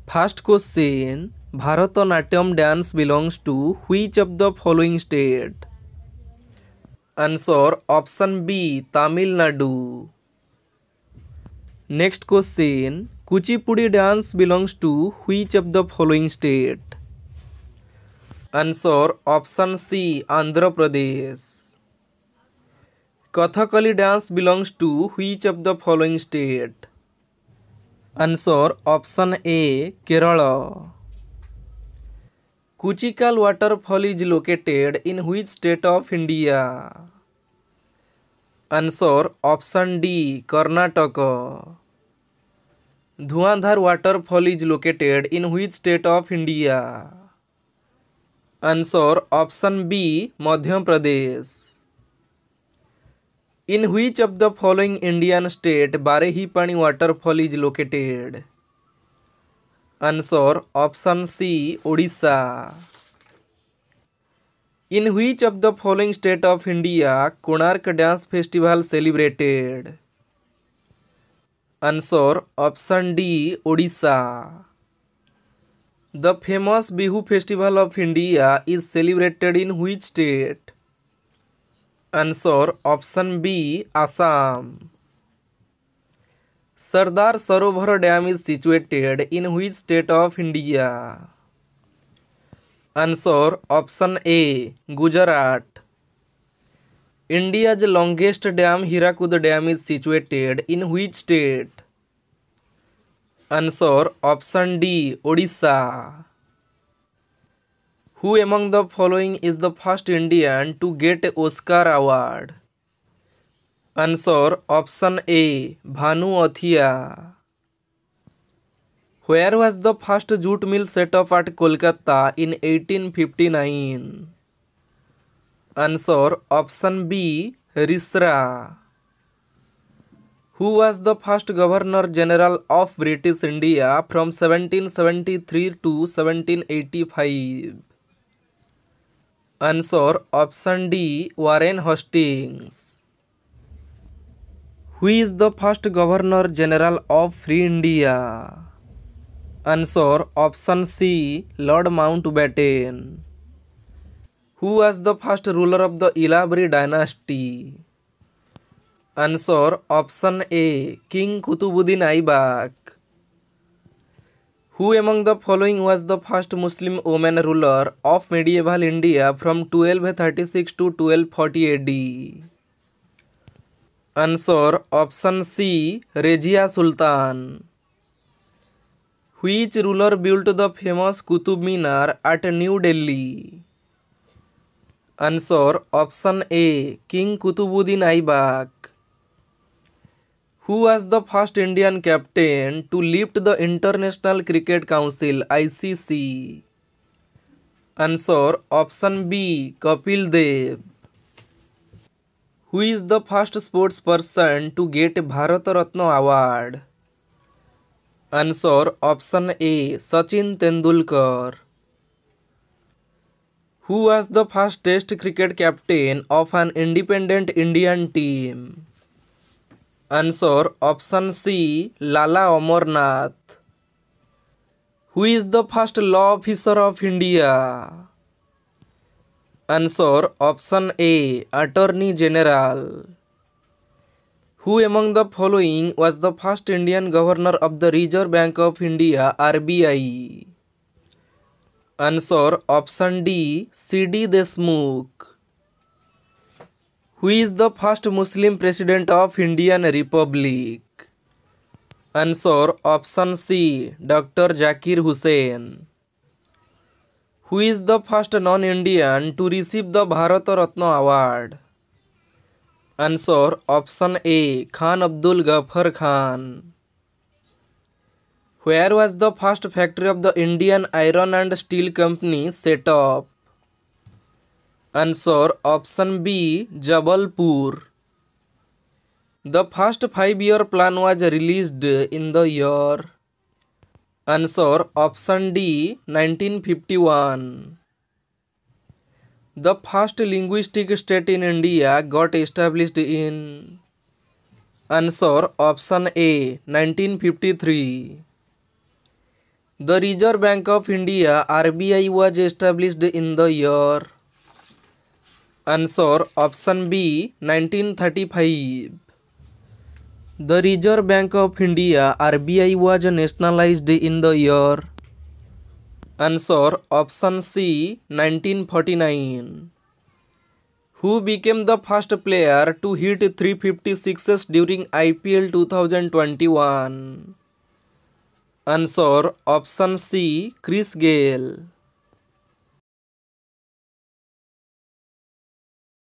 First question. Bharatanatyam dance belongs to which of the following state? Answer option B, Tamil Nadu. Next question. Kuchipudi dance belongs to which of the following state? Answer option C, Andhra Pradesh. Kathakali dance belongs to which of the following state? Answer option A, Kerala. Kuchikal waterfall is located in which state of India? Answer option D, Karnataka. Dhuandhar waterfall is located in which state of India? Answer option B, Madhya Pradesh. In which of the following Indian state Barehipani waterfall is located? Answer option C, Odisha. In which of the following state of India Konark dance festival celebrated? Answer option D, Odisha. The famous Bihu festival of India is celebrated in which state? Answer option B, Assam. Sardar Sarovar Dam is situated in which state of India? Answer option A, Gujarat. India's longest dam Hirakud Dam is situated in which state? Answer option D, Odisha. Who among the following is the first Indian to get an Oscar award? Answer option A, Bhanu Athia. Where was the first jute mill set up at Kolkata in 1859? Answer option B, Risra. Who was the first Governor General of British India from 1773 to 1785? Answer option D, Warren Hastings. Who is the first Governor General of Free India? Answer option C, Lord Mountbatten. Who was the first ruler of the Ilabri dynasty? Answer option A, King Kutubuddin Aibak. Who among the following was the first Muslim woman ruler of medieval India from 1236 to 1240 AD? Answer option C, Regina Sultan. Which ruler built the famous Qutub Minar at New Delhi? Answer option A, King Kutubuddin Aibak. Who was the first Indian captain to lift the International Cricket Council ICC? Answer option B, Kapil Dev. Who is the first sports person to get Bharat Ratna award? Answer option A, Sachin Tendulkar. Who was the first Test cricket captain of an independent Indian team? Answer option C, Lala Amarnath. Who is the first law officer of India? Answer option A, Attorney General. Who among the following was the first Indian governor of the Reserve Bank of India RBI? Answer option D, C.D. Deshmukh. Who is the first Muslim president of Indian Republic? Answer option C, Dr. Zakir Hussain. Who is the first non-Indian to receive the Bharat Ratna award? Answer option A, Khan Abdul Ghaffar Khan. Where was the first factory of the Indian Iron and Steel Company set up? Answer option B, Jabalpur. The first 5-year plan was released in the year. Answer option D, 1951. The first linguistic state in India got established in. Answer option A, 1953. The Reserve Bank of India (RBI) was established in the year. Answer option B 1935. The Reserve Bank of India (RBI) was nationalized in the year. Answer option C 1949. Who became the first player to hit 356s during IPL 2021? Answer option C Chris Gayle.